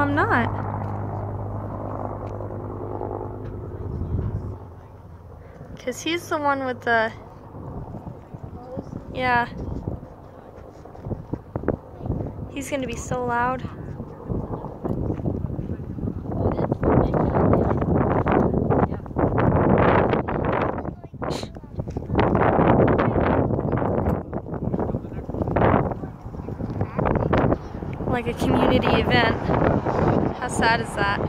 I'm not. Because he's the one with the... Yeah. He's going to be so loud. Like a community event. How sad is that?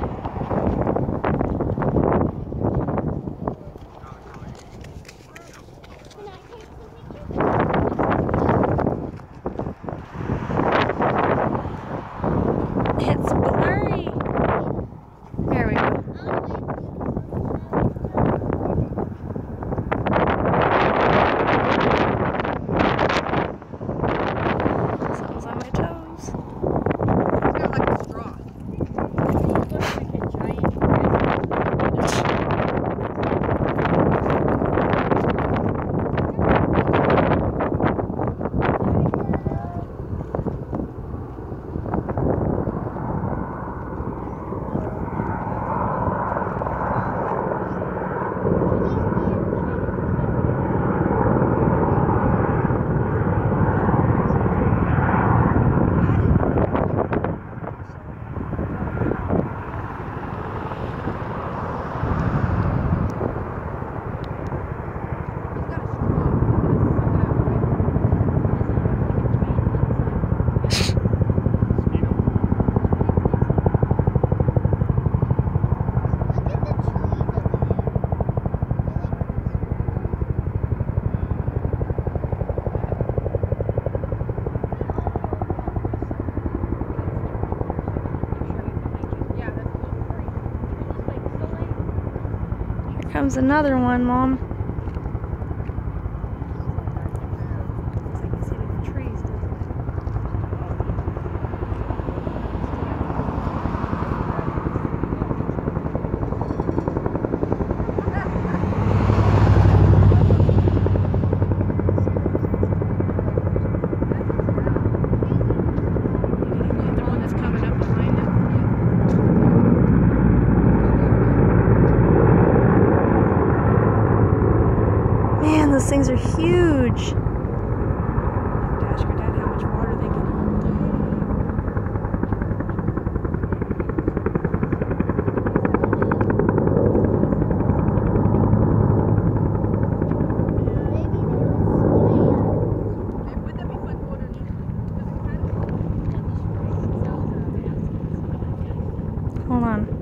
It's blurry. There we go. Sounds on my toes. Here comes another one, Mom. Man, those things are huge. Ask your dad how much water they can Hold on.